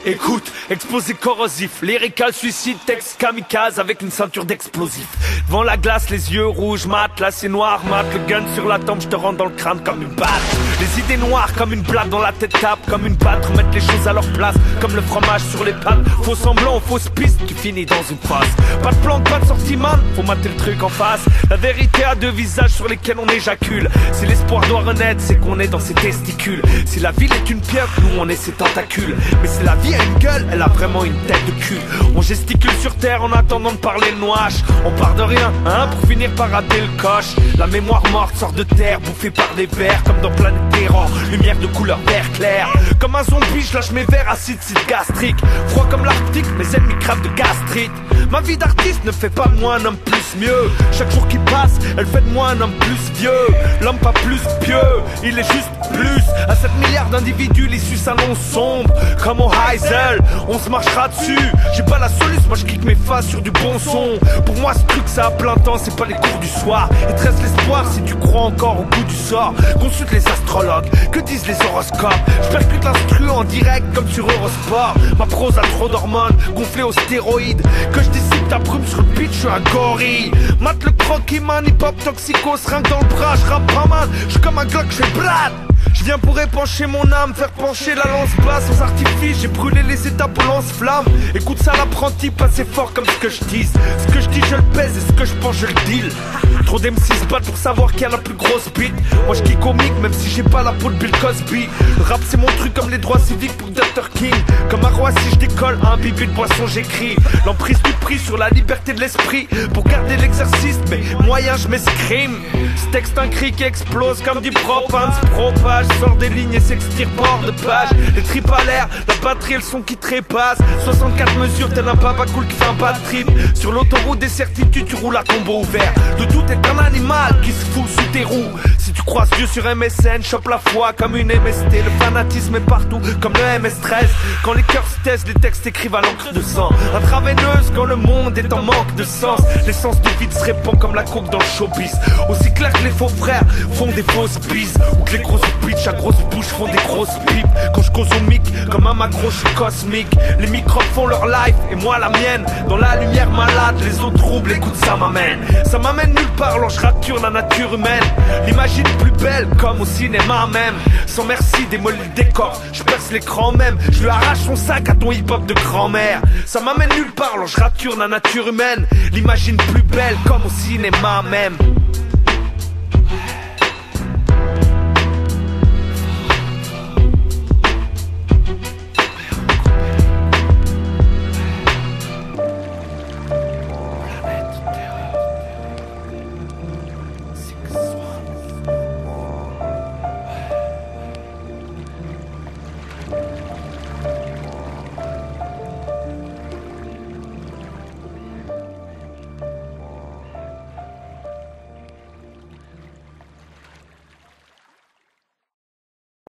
Écoute, explosé corrosif, lyrical suicide, texte kamikaze avec une ceinture d'explosifs. Devant la glace, les yeux rouges, mat, là c'est noir, mat, le gun sur la tempe, je te rentre dans le crâne comme une batte. Les idées noires comme une blague dans la tête tape, comme une batte, remettre les choses à leur place, comme le fromage sur les pâtes. Faux semblant, fausse piste, tu finis dans une passe. Pas de plan, pas de sortie man, faut mater le truc en face. La vérité a deux visages sur lesquels on éjacule. Si l'espoir doit renaître, c'est qu'on est dans ses testicules. Si la ville est une pieuvre, nous on est ses tentacules. Mais si la vie a une gueule, elle a vraiment une tête de cul. On gesticule sur terre en attendant de parler le noache. On part de rien, hein, pour finir par rater le coche. La mémoire morte sort de terre, bouffée par des vers, comme dans Planète Terror, lumière de couleur vert clair. Comme un zombie, je lâche mes vers acide gastrique. Froid comme l'Arctique, mes ennemis crèvent de gastrite. Ma vie d'artiste ne fait pas de moi un homme plus mieux. Chaque jour qui passe, elle fait de moi un homme plus vieux. L'homme pas plus pieux, il est juste plus. À 7 milliards d'individus, l'issue s'annonce sombre. Comme au Heisel, on se marchera dessus. J'ai pas la solution, moi je clique mes faces sur du bon son. Pour moi ce truc ça a plein temps, c'est pas les cours du soir. Il te reste l'espoir si tu crois encore au coup du sort. Consulte les astrologues, que disent les horoscopes. Je percute l'instru en direct comme sur Eurosport. Ma prose a trop d'hormones, gonflée aux stéroïdes. Que je dissipe ta brume sur le beat, je suis un gorille. Mate le croquis man, hip-hop toxico, seringue dans le bras, je rappe pas mal. Je suis comme un Glock, je fais brad. Je viens pour épancher mon âme, faire pencher la lance basse sans artifice. J'ai brûlé les étapes au lance-flamme. Écoute ça l'apprenti, pas assez fort comme ce que je dise. Ce que je dis je le pèse et ce que je pense je le deal. Trop d'MC se battent pour savoir qui a la plus grosse bite. Moi je kick comique même si j'ai pas la peau de Bill Cosby. Le rap c'est mon truc comme les droits civiques pour Dr King. Comme un roi si je décolle, un bibi de boisson j'écris. L'emprise du prix sur la liberté de l'esprit. Pour garder l'exercice, mais moyen je m'escrime. Ce texte un cri qui explose comme du propane se propage. Sors des lignes et s'extire bord de page. Les tripes à l'air, la batterie et le son qui trépasse. 64 mesures tel un papa cool qui fait un bad trip. Sur l'autoroute des certitudes tu roules à tombeau ouvert. Le doute est un animal qui se fout sous tes roues. Si tu croises Dieu sur MSN, chope la foi comme une MST. Le fanatisme est partout comme le MS13. Quand les cœurs se taisent, les textes écrivent à l'encre de sang. Intraveineuse quand le monde est en manque de sens. L'essence du vide se répand comme la coke dans le showbiz. Aussi clair que les faux frères font des fausses bises. Ou que les grosses bitches à grosses bouches font des grosses pipes. Quand je cause au mic, comme un macro je suis cosmique. Les microbes font leur life et moi la mienne. Dans la lumière malade, les autres troubles, écoute ça m'amène. Ça m'amène nulle part, alors je rature la nature humaine. L'imagine plus belle comme au cinéma même. Sans merci, démolis le décor, je perce l'écran même. Je lui arrache son sac à ton hip-hop de grand-mère. Ça m'amène nulle part, alors je rature la nature humaine. L'imagine plus belle comme au cinéma même.